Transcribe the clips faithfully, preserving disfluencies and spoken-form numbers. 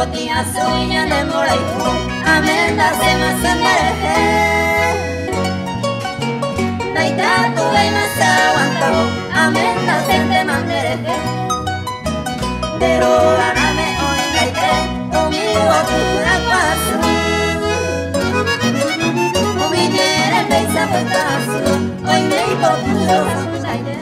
Botinha suya de moraiku, amenda se masandareje. Daita tu veina se aguantao, amenda se te mandereje. Pero ganame hoy daite, conmigo tu la paso. Uminere peisa puestazo, hoy me ipo puro daite.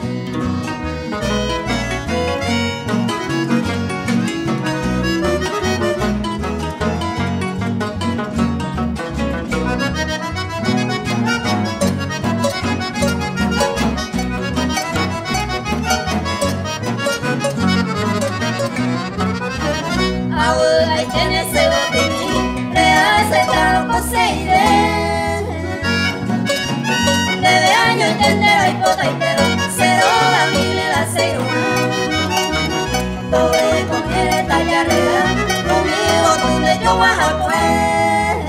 Ahora tiene ese botín, le hace tal poseide. Desde años entendero y potaitero, cero la mil la cero. Todo es con él tallarera, conmigo tú de yo vas a coger.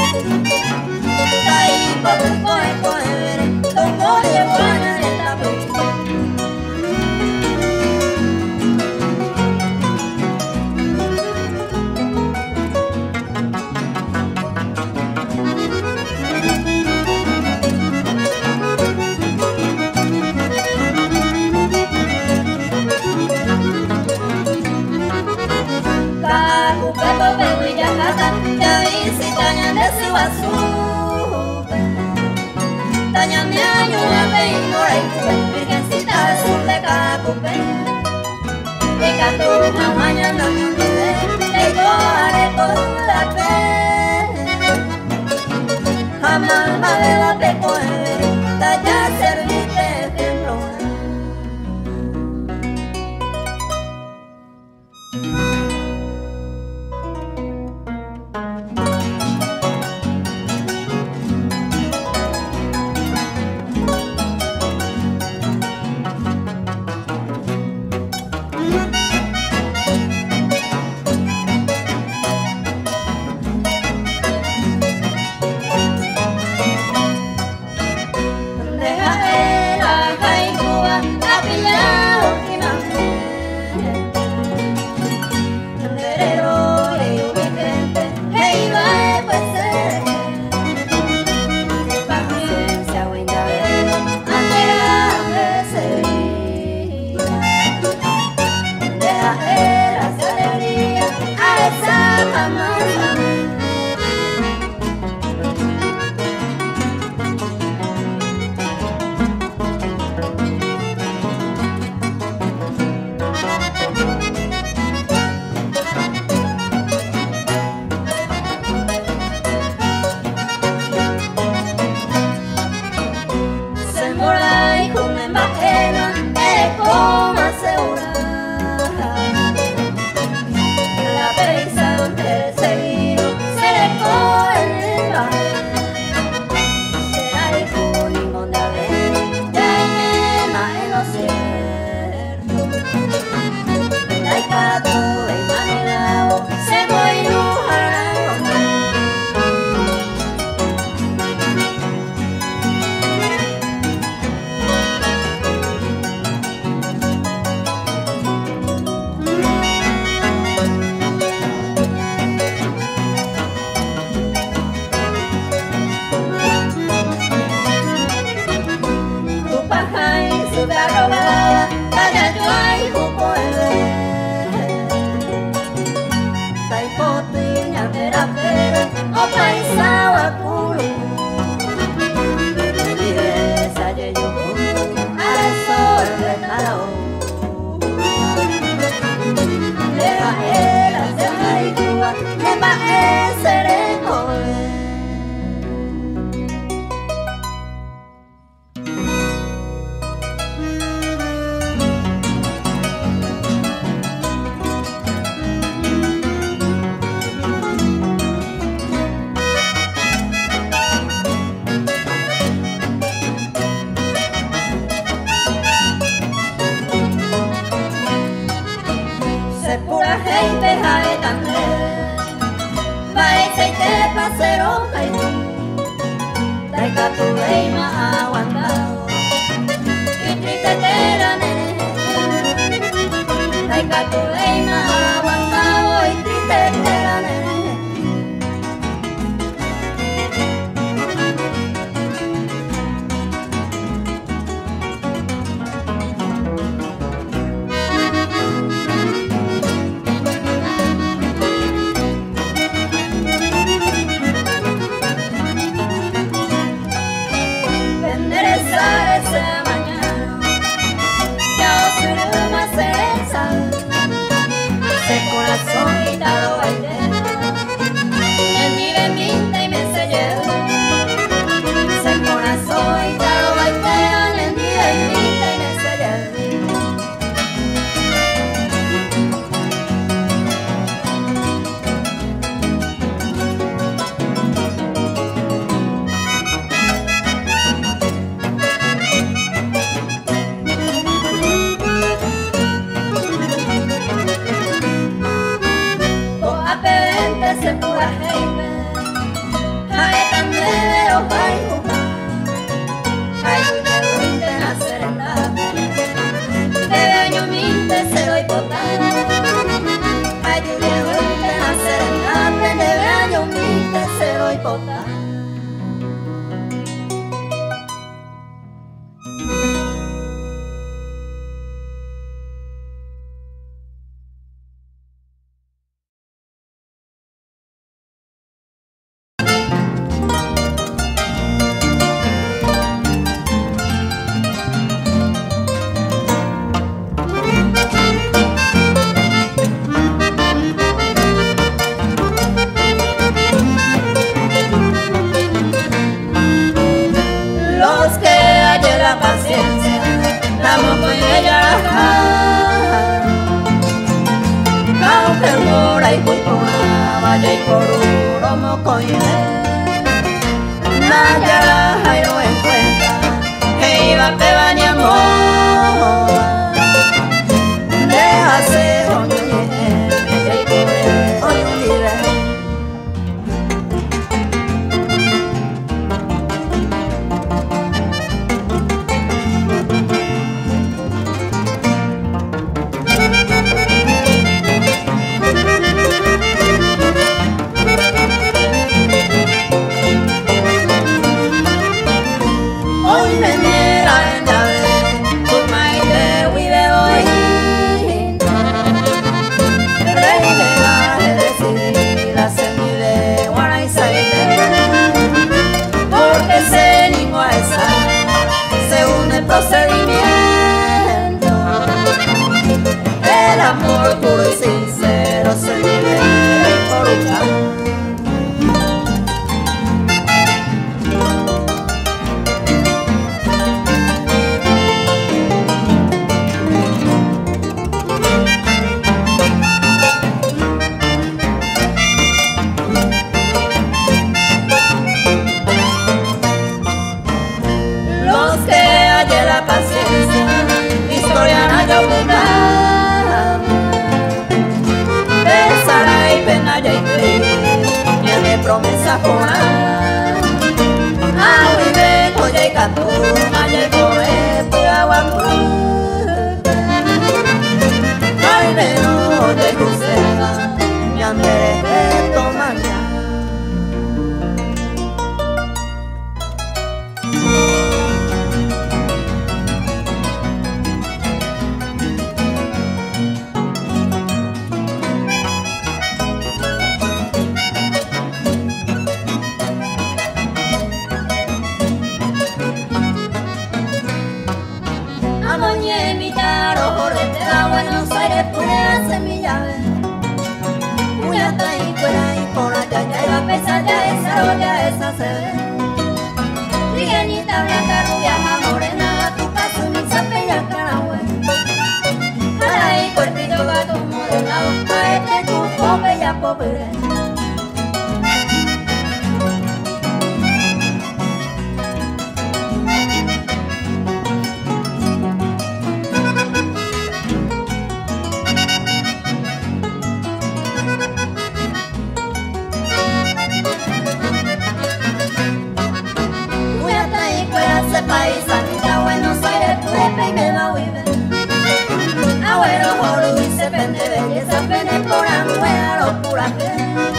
Ahí por tu coge, coge, veré, como llevo a nadie la película. Ya visitaña de su azul, taña mi año la peñora y tu virgencita azul de cacupe. Y canto una mañana no olvidé, le cojaré por la fe. Jamás me debo de coger, talla servirte ejemplo. Aguantado y triste ese corazón quitado baile. En mi bemita y me sellé. Ese corazón quitado baile. En mi bemita y me sellé. Se pura heime, hai también los bailos, hay una luna en la serenata, de año minte se lo hipotan, hay una luna en la serenata, de año minte se lo hipotan. La paciencia, la moco y ella aunque el mora y cuicoa vaya y por uro moco y naya la y lo encuentra que iba a pebar ni amor déjase oño y y por oño libre. Procedimiento, el amor puro y sincero se vive por un lado. La paciencia, historiana yo buscar, besará y pena ya y creer, tiene promesa jorar, agua y beco ya y catuma ya y coheto y agua pura, ay de noche crucera, mi andere de tomaña. Amoñé mi taro, jorrete a Buenos Aires, pone a semilla. Muy hasta ahí, fuera y por allá, ya iba a pesar, ya esa roya, esa se ve. Trigueñita blanca, rubia, morena, tu paso, mi zapeña, carahue. Ahí, cuerpito, gato, modelado, a este cupo, bella, pobre. Paisanita, Buenos Aires, Puepe y me va a vivir. Agüero, joro y se pende belleza, pene por amuera, locura que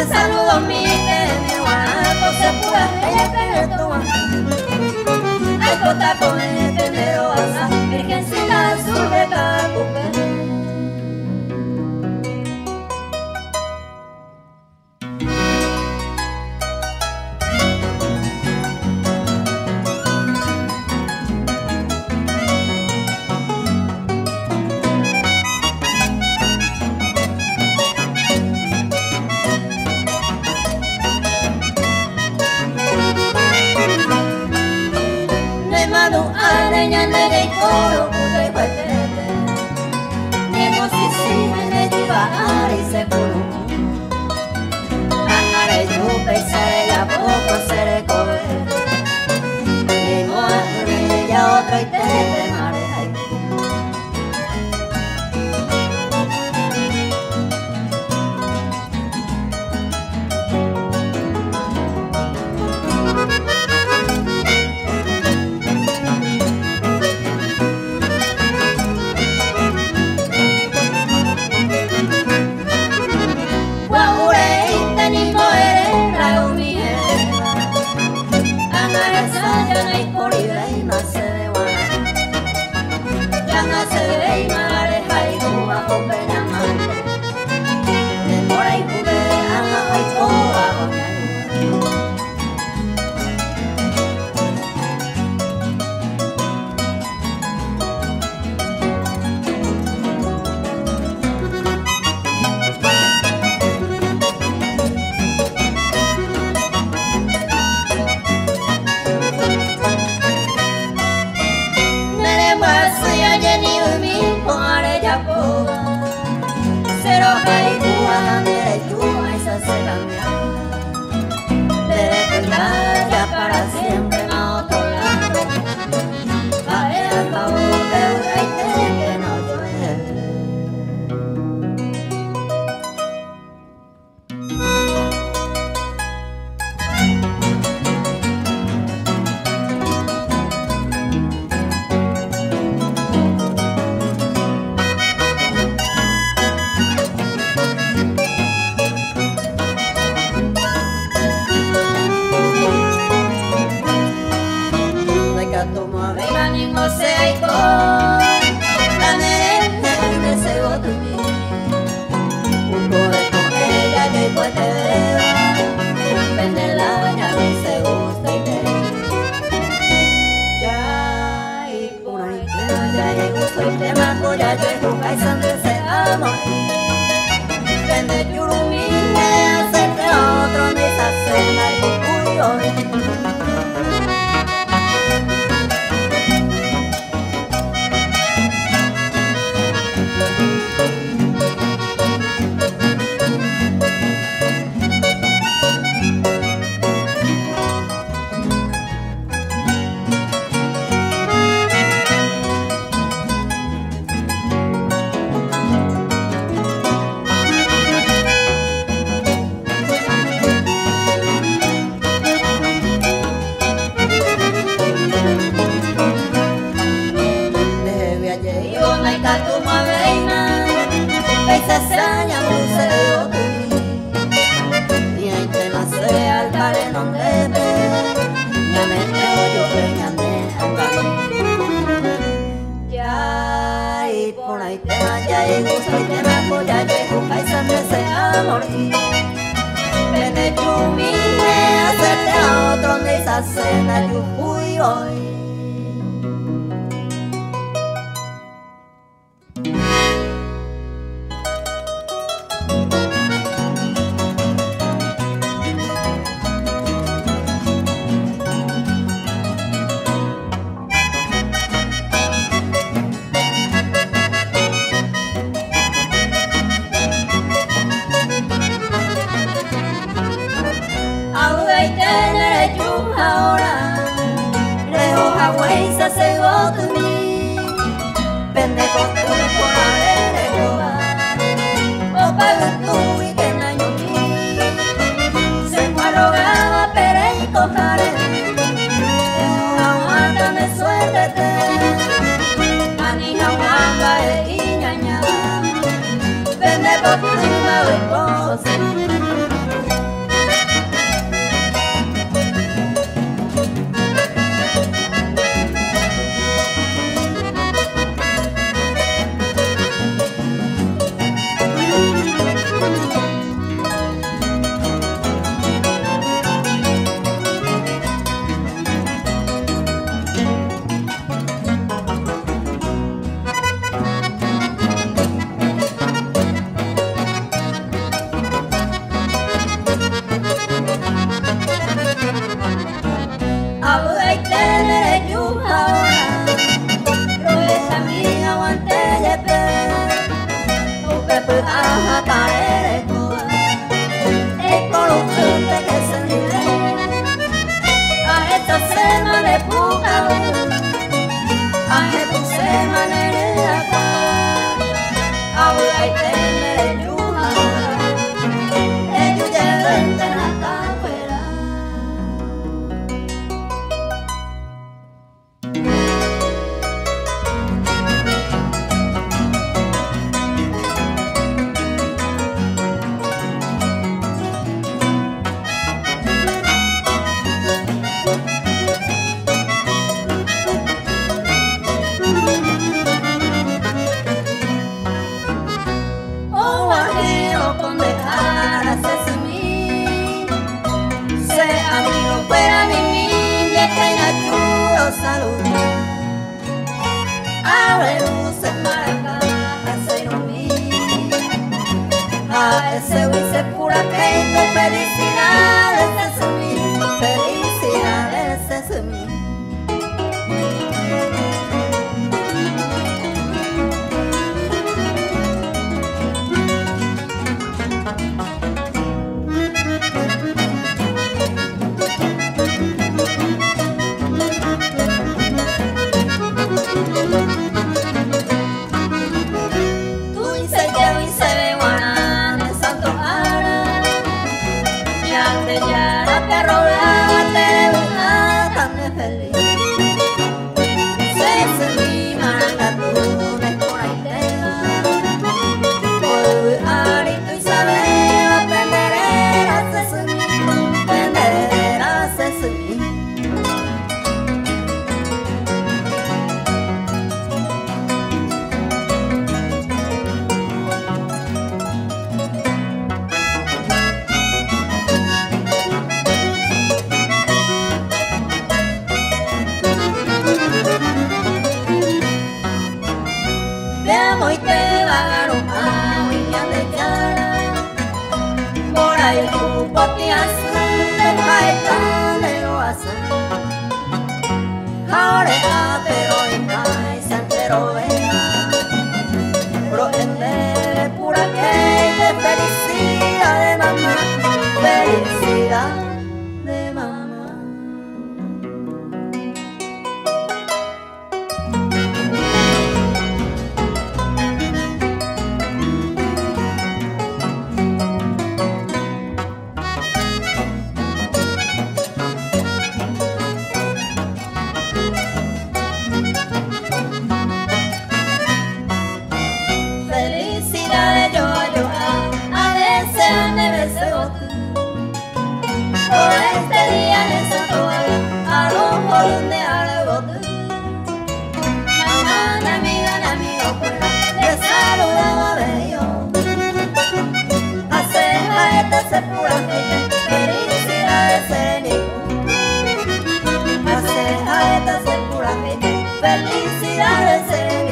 saludo mi mi guanaco se pura ella que le toma. Ay cota con el tendero asa, virgencita azul de Cacupé. Aleña nere y coro pude y huetete Nemo si si me lleva y se puro Angare yupe y sere ya poco sere cobe Nemo a ya otro y te mare para siempre a otro lado, a ver al favor de que no llueve. Vende churumine, hacerte otro, ni se cena y cuyo. Se extraña museo ni hay tema se al care non debe ni a mente yo peña de ya y por ahí tema ya y gusto y tema ya llegó paisan de ese amor vende chumine hacerte a otro de esa cena yo fui hoy. Se go to me, pendejo tú por haber hecho o para tú y que no yo se fue rogada pero y cojaré aguanta me suéltate anija guamba y ñaña pendejo tú y me voy Castellana que rodeate una carne feliz. Se se mi marangatunes por ahí te va. Hoy Arito Isabel aprenderé a sesumir, aprenderé a sesumir. Veamos y te va a aromar y me de cara. Por ahí tu poti azul de paetán de lo azul. Ahora pero en mai santero vea. Protender pura que de felicidad de mamá, felicidad de mamá. Felicidades yo a yo a desearme deseo tú. Por este día en esa toalla a los moros de algo tú. Mamá, na amiga, na amigo fuera, te saludaba bello. Hace a esta se pura gente, felicidades en hace a esta se pura gente, felicidades en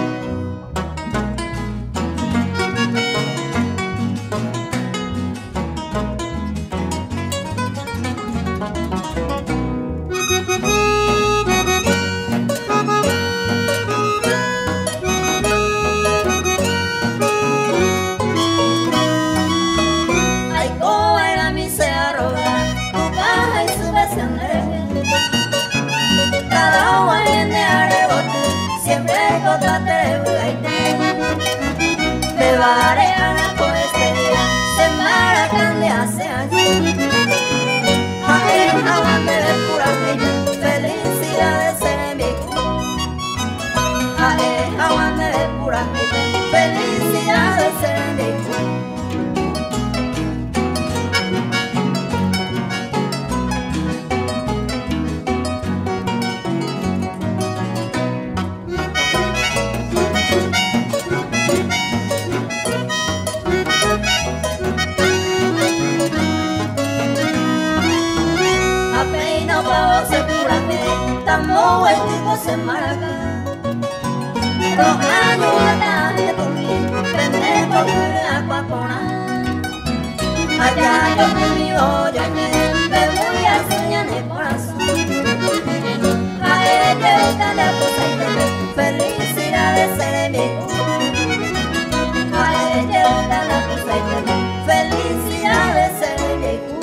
me varean por este día, se maracan de hace años. Ajenaban de ver pura gente, felicidades en mi culo. Ajenaban de ver pura gente, felicidades en mi culo. Apenas pa' se pura que estamos el tipo se marca. Los años atrás de tu vida, prende por tu agua por allá yo conmigo yo me voy a soñar en el corazón. A ella está la cosa y te felicidades en mi culo. A ella está la cosa y te felicidades en mi culo.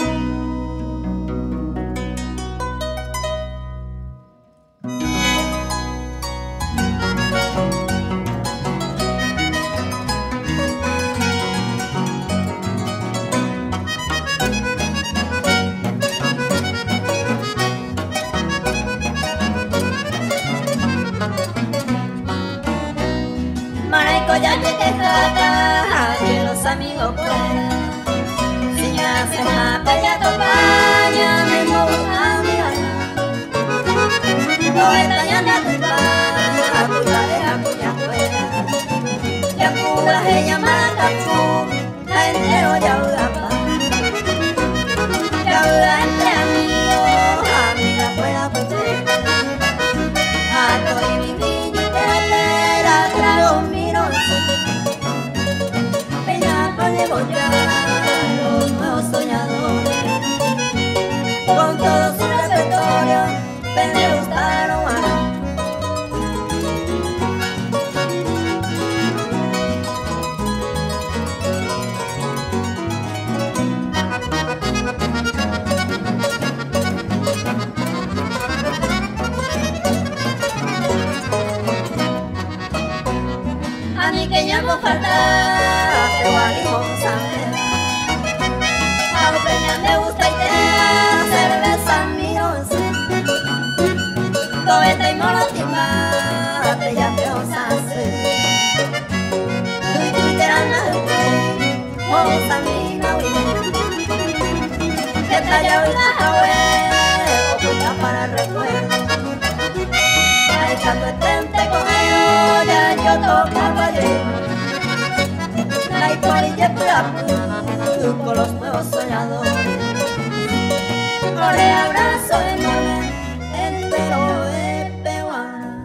allá hoy la jabue, oculta para el recuerdo. Ay, cuando estente con ellos, ya yo tocaba allí. La igualilla con los nuevos soñadores. Corre abrazo enorme, entero de peruana.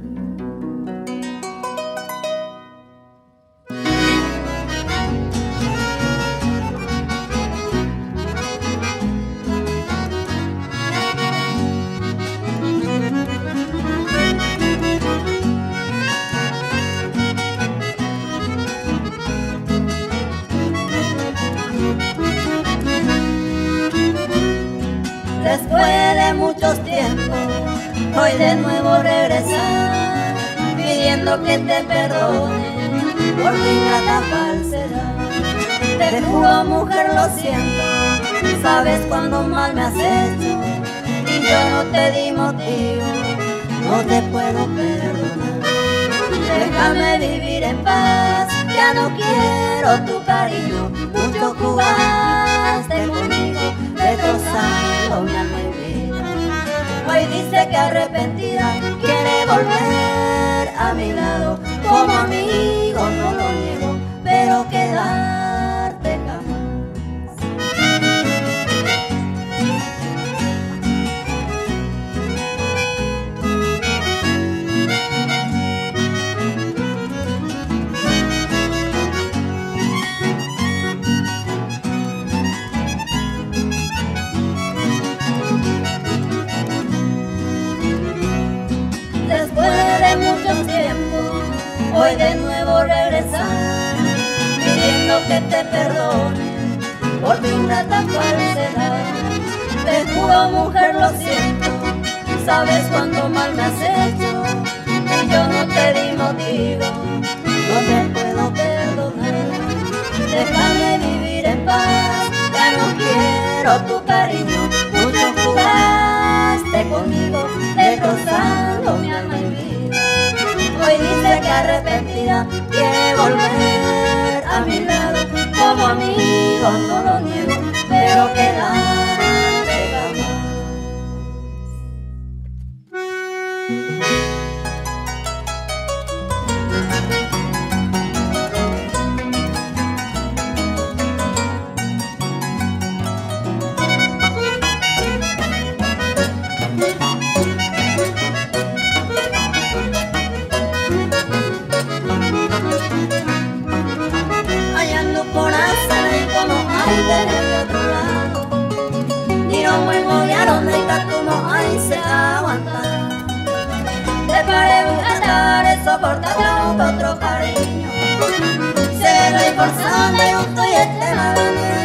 Después de muchos tiempos, hoy de nuevo regresar, pidiendo que te perdone por tu ingrata falsedad. Te juro, mujer, lo siento, sabes cuando mal me has hecho, y yo no te di motivo, no te puedo perdonar. Déjame vivir en paz, ya no quiero tu cariño, mucho jugaste conmigo, destrozando mi alma y vida. Hoy dice que arrepentida quiere volver a mi lado, como amigo no lo niego, pero quedarte jamás. Después de mucho tiempo, hoy de nuevo regresar, pidiendo que te perdone por mi ingrata falsedad. Te juro, mujer, lo siento, sabes cuánto mal me has hecho, y yo no te di motivo, no te puedo perdonar. Déjame vivir en paz, ya no quiero tu cariño, mucho jugaste conmigo, destrozando mi alma y vida. Hoy dice que arrepentida quiere volver a mi lado, como amigo no lo niego, pero quedarte jamás. Del otro lado, ni no vuelvo ya donde está como ahí se aguantar. Te paré a dar es soportar otro cariño, se lo forzando y justo y este malame.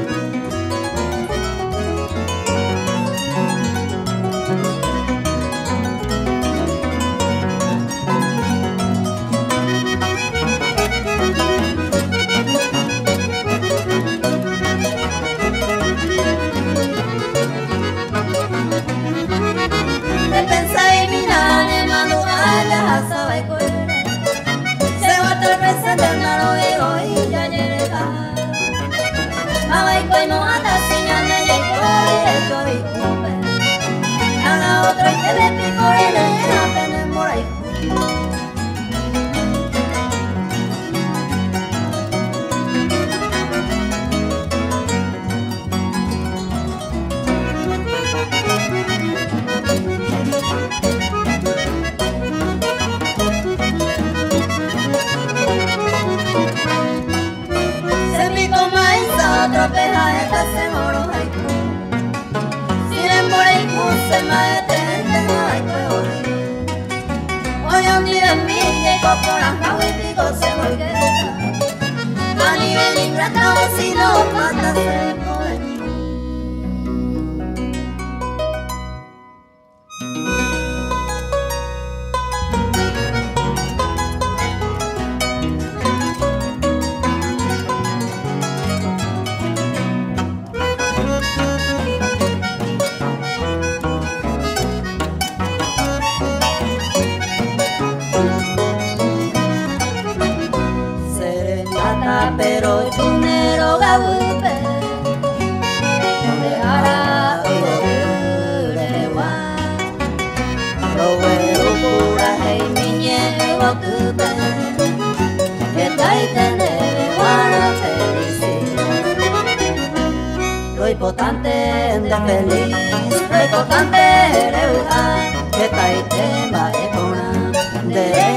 Tropeja esta se moro hay si le more y puse más etente no hay que hoy un día en mí que por la y pico se volqueta a nivel ingrato si no mata se puede. Pero tu nero gabupe importante de feliz, lo importante de verdad, que está el tema es una de